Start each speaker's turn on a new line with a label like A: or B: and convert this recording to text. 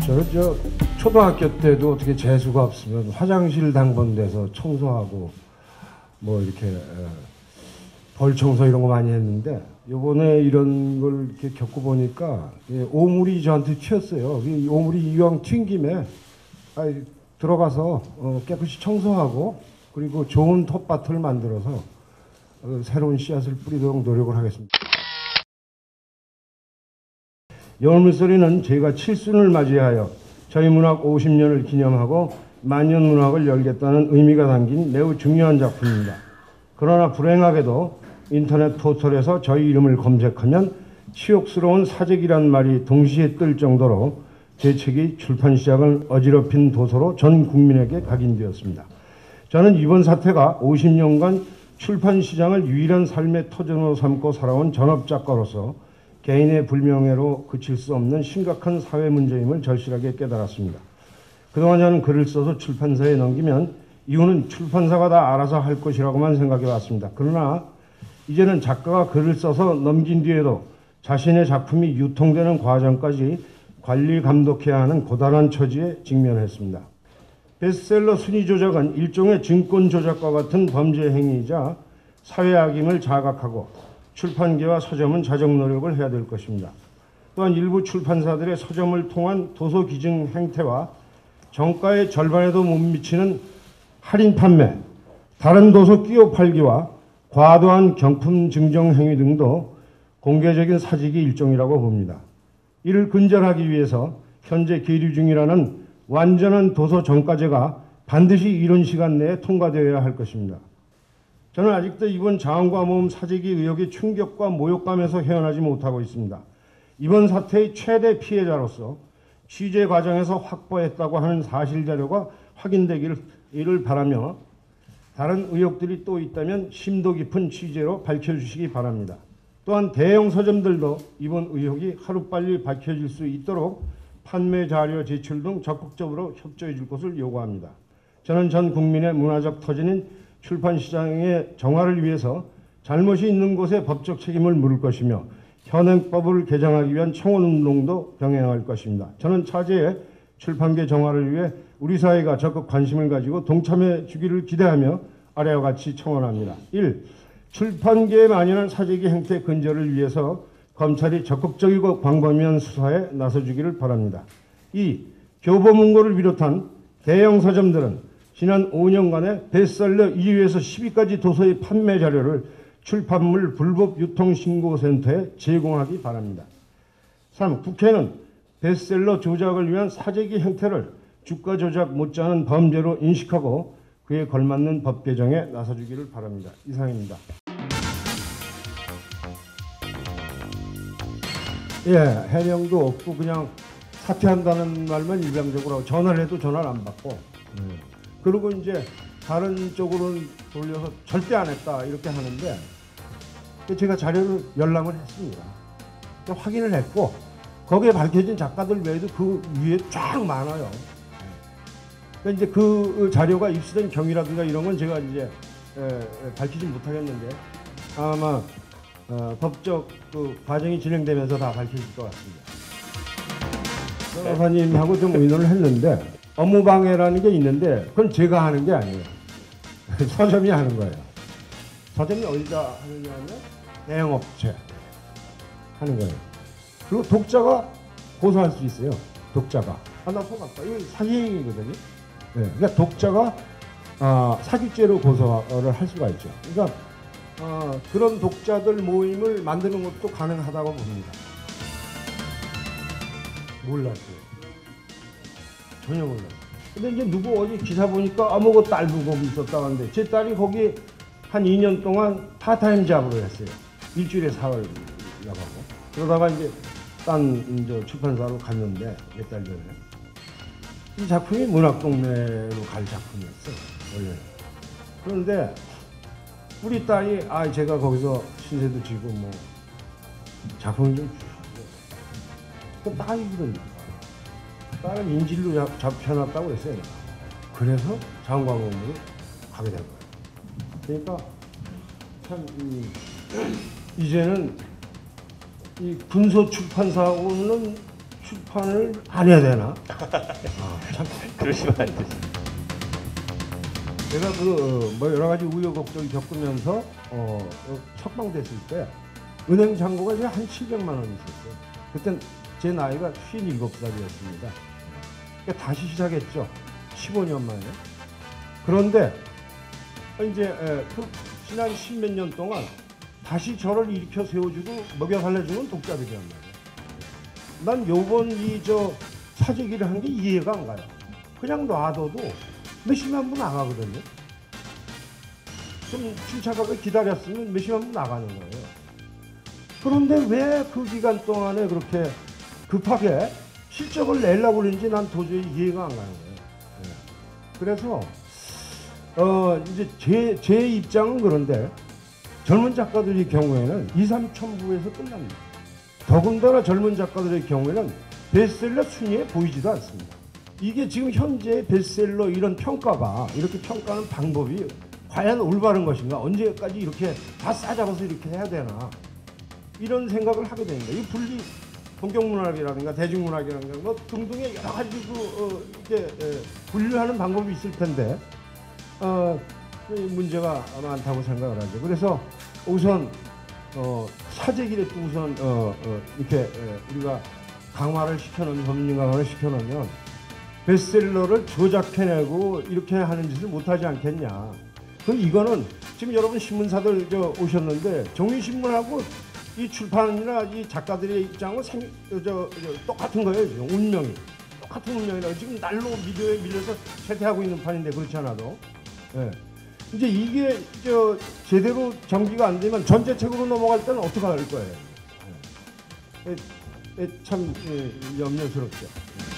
A: 저 초등학교 때도 어떻게 재수가 없으면 화장실 당번돼서 청소하고 뭐 이렇게 벌 청소 이런 거 많이 했는데 요번에 이런 걸 이렇게 겪어보니까 오물이 저한테 튀었어요. 이 오물이 이왕 튄 김에 들어가서 깨끗이 청소하고 그리고 좋은 텃밭을 만들어서 새로운 씨앗을 뿌리도록 노력을 하겠습니다. 열물소리는 제가 칠순을 맞이하여 저희 문학 50년을 기념하고 만년문학을 열겠다는 의미가 담긴 매우 중요한 작품입니다. 그러나 불행하게도 인터넷 포털에서 저희 이름을 검색하면 치욕스러운 사직이란 말이 동시에 뜰 정도로 제 책이 출판 시작을 어지럽힌 도서로 전 국민에게 각인되었습니다. 저는 이번 사태가 50년간 출판 시장을 유일한 삶의 터전으로 삼고 살아온 전업작가로서 개인의 불명예로 그칠 수 없는 심각한 사회 문제임을 절실하게 깨달았습니다. 그동안 저는 글을 써서 출판사에 넘기면 이유는 출판사가 다 알아서 할 것이라고만 생각해 왔습니다. 그러나 이제는 작가가 글을 써서 넘긴 뒤에도 자신의 작품이 유통되는 과정까지 관리 감독해야 하는 고단한 처지에 직면했습니다. 베스트셀러 순위 조작은 일종의 증권 조작과 같은 범죄 행위이자 사회 악임을 자각하고 출판계와 서점은 자정 노력을 해야 될 것입니다. 또한 일부 출판사들의 서점을 통한 도서 기증 행태와 정가의 절반에도 못 미치는 할인 판매, 다른 도서 끼워 팔기와 과도한 경품 증정 행위 등도 공개적인 사직이 일종이라고 봅니다. 이를 근절하기 위해서 현재 계류 중이라는 완전한 도서 정가제가 반드시 이런 시간 내에 통과되어야 할 것입니다. 저는 아직도 이번 자원과 모험 사직이 의혹의 충격과 모욕감에서 헤어나지 못하고 있습니다. 이번 사태의 최대 피해자로서 취재 과정에서 확보했다고 하는 사실 자료가 확인되기를 바라며 다른 의혹들이 또 있다면 심도 깊은 취재로 밝혀주시기 바랍니다. 또한 대형 서점들도 이번 의혹이 하루빨리 밝혀질 수 있도록 판매 자료 제출 등 적극적으로 협조해 줄 것을 요구합니다. 저는 전 국민의 문화적 터전인 출판 시장의 정화를 위해서 잘못이 있는 곳에 법적 책임을 물을 것이며 현행법을 개정하기 위한 청원운동도 병행할 것입니다. 저는 차제에 출판계 정화를 위해 우리 사회가 적극 관심을 가지고 동참해 주기를 기대하며 아래와 같이 청원합니다. 1. 출판계에 만연한 사직의 행태 근절을 위해서 검찰이 적극적이고 광범위한 수사에 나서주기를 바랍니다. 2. 교보문고를 비롯한 대형 서점들은 지난 5년간의 베스트셀러 2위에서 10위까지 도서의 판매 자료를 출판물 불법 유통신고센터에 제공하기 바랍니다. 3. 국회는 베스트셀러 조작을 위한 사재기 행태를 주가 조작 못지않은 범죄로 인식하고 그에 걸맞는 법 개정에 나서주기를 바랍니다. 이상입니다. 예, 해명도 없고 그냥 사퇴한다는 말만 일방적으로 하고 전화를 해도 전화를 안 받고 그리고 이제 다른 쪽으로는 돌려서 절대 안 했다 이렇게 하는데 제가 자료를 열람을 했습니다. 확인을 했고 거기에 밝혀진 작가들 외에도 그 위에 쫙 많아요. 그러니까 이제 그 자료가 입수된 경위라든가 이런 건 제가 이제 밝히지 못하겠는데 아마 법적 그 과정이 진행되면서 다 밝혀질 것 같습니다. 변호사님하고 좀 의논을 했는데 업무방해라는 게 있는데 그건 제가 하는 게 아니에요. 서점이 하는 거예요. 서점이 어디다 하느냐 하면 대형업체 하는 거예요. 그리고 독자가 고소할 수 있어요. 독자가. 나 속았다. 이거 사기행위거든요. 네, 그러니까 독자가 사기죄로 고소를 할 수가 있죠. 그러니까 그런 독자들 모임을 만드는 것도 가능하다고 봅니다. 몰랐어요. 전혀 몰랐어요. 근데 이제 누구 어디 기사 보니까 아무것도 알부검이 있었다고 하는데 제 딸이 거기 한 2년 동안 파타임 잡으로 했어요. 일주일에 4월 나가고. 그러다가 이제 딴 출판사로 갔는데 몇 달 전에. 이 작품이 문학동네로 갈 작품이었어요. 원래. 그런데 우리 딸이 제가 거기서 신세도 지고 뭐 작품을 좀 주시고 딸이 그러니까 딸은 인질로 잡혀놨다고 했어요. 그래서 자원광업으로 가게 된 거예요. 그러니까 참 이제는 이 군소 출판사하고는 출판을 안 해야 되나? 참
B: 그러시면 안 되죠.
A: 제가 뭐 여러 가지 우여곡절을 겪으면서 석방됐을 때 은행 잔고가 이제 한 700만 원 있었어요. 그땐 제 나이가 57살이었습니다. 그러니까 다시 시작했죠. 15년 만에. 그런데 이제 그 지난 10몇 년 동안 다시 저를 일으켜 세워주고 먹여 살려주는 독자들이란 말이에요. 난 요번 사재기를 한 게 이해가 안 가요. 그냥 놔둬도 몇십만 부 나가거든요. 좀 침착하게 기다렸으면 몇십만 부 나가는 거예요. 그런데 왜 그 기간 동안에 그렇게 급하게 실적을 내려고 그러는지 난 도저히 이해가 안 가는 거예요. 네. 그래서 이제 제 입장은 그런데 젊은 작가들의 경우에는 2, 3천 부에서 끝납니다. 더군다나 젊은 작가들의 경우에는 베스트셀러 순위에 보이지도 않습니다. 이게 지금 현재 베스트셀러 이런 평가가 이렇게 평가하는 방법이 과연 올바른 것인가? 언제까지 이렇게 다 싸잡아서 이렇게 해야 되나? 이런 생각을 하게 됩니다. 이 분리 본격문학이라든가 대중문학이라든가 뭐 등등의 여러 가지 이렇게 분류하는 방법이 있을 텐데 문제가 많다고 생각을 하죠. 그래서 우선 사재기를 또 우선 이렇게 우리가 강화를 시켜놓으면 법률 강화를 시켜놓으면 베스트셀러를 조작해내고 이렇게 하는 짓을 못하지 않겠냐. 그럼 이거는 지금 여러분 신문사들 오셨는데 종이신문하고 이 출판이나 이 작가들의 입장은 똑같은 거예요. 지금 운명이 똑같은 운명이라고 지금 날로 미디어에 밀려서 쇠퇴하고 있는 판인데 그렇지 않아도 예. 이제 이게 제대로 정비가 안 되면 전제책으로 넘어갈 때는 어떻게 할 거예요? 참 염려스럽죠.